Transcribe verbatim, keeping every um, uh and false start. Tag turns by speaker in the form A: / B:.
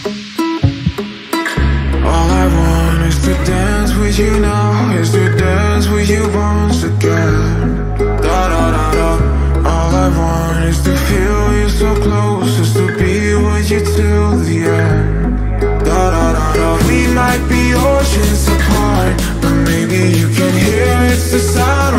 A: All I want is to dance with you now, is to dance with you once again. Da da da da. All I want is to feel you so close, is to be with you till the end. Da da da da. We might be oceans apart, but maybe you can hear it's the sound